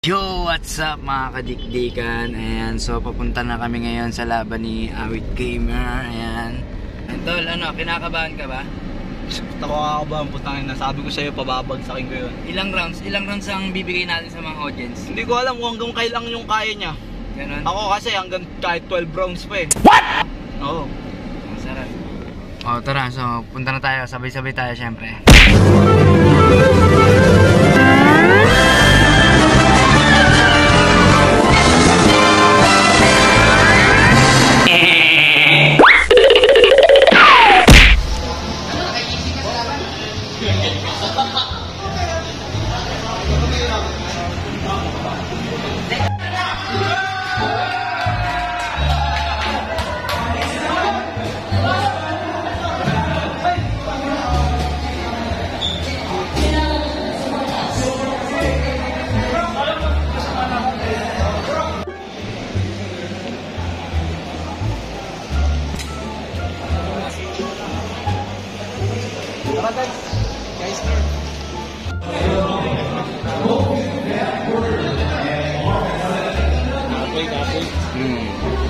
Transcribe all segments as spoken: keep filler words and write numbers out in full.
Yo! What's up mga kadikdikan? Ayan, so papunta na kami ngayon sa laban ni Awit Gamer. Ayan. Tol, ano, kinakabahan ka ba? Nakakabahan, putangin na. Sabi ko sa'yo, pababagsakin ko yun. Ilang rounds? Ilang rounds ang bibigay natin sa mga audience? Hindi ko alam kung hanggang kailan yung kaya niya. Ganon? Ako kasi hanggang kahit twelve rounds pa eh. What? Oo. Ang sarap. O, tara. So, punta na tayo. Sabay-sabay tayo syempre. Tara guys, guys here. Kapoy, kapoy. Hmm.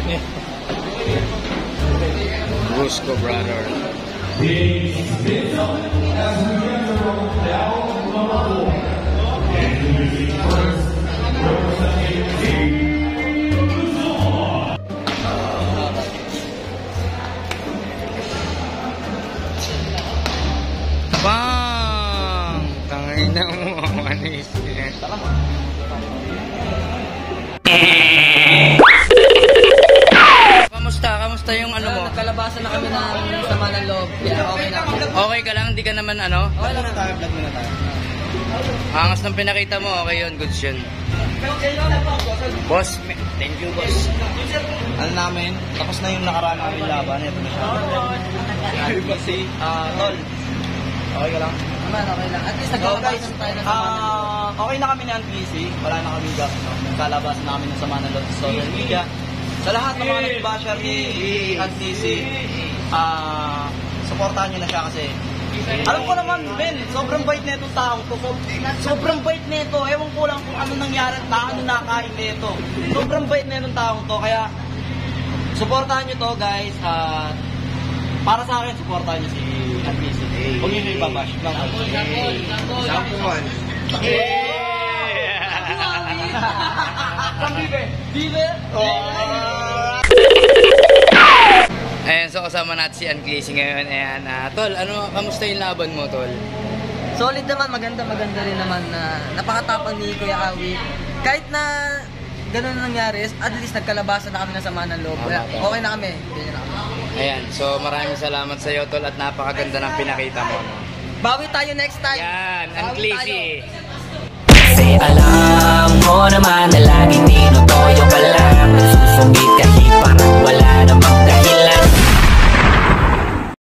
Rusco brother. Bang! Tangina mo, manis. Tara mo. Kamusta? Kamusta yung ano mo? Nagkalabasan na kami ng sama ng loob. Kaya okay na. Okay ka lang? Hindi ka naman ano? Okay lang na tayo, vlog muna tayo. Angas ng pinakita mo, okay yun, goods yun. Boss, thank you boss. Ano namin, tapos na yung nakaraan namin laban. Ito na siya. Iba si, ah, Tol. Okay ka lang? Naman, okay lang. At least So guys, nagkalabasan tayo ng sama ng loob. ah, okay na kami ni N P C. Wala na kami gas. No? Nagkalabasan na kami ng sama ng loob sa social media. Sa lahat ng mga nag-basher ni N P C, ah, supportahan nyo na siya kasi alam ko naman, Ben, sobrang bait na itong taong to. Sobrang bait na ito. Ewan ko lang kung ano nangyari at na ano nakain na ito. Sobrang bait na itong taong to. Kaya, supportahan nyo to, guys. At para sa akin, supportahan nyo si N P C. Huwag nyo nyo ibabash. Sampuan. Bibe? Ayan, so kasama natin si Unclazy ngayon. Ayan, uh, Tol, ano, kamusta yung laban mo, Tol? Solid naman, maganda, maganda rin naman na napakatapang ni Kuya Awi. Kahit na ganun na nangyari, at least nagkalabasan na kami ng sama ng loob. Kaya okay na kami. Ganyan na kami. Ayan, so maraming salamat sa iyo, Tol, at napakaganda ng pinakita mo. No? Bawi tayo next time. Yan, Bawi Unclazy. tayo. Kasi alam mo naman na laging nino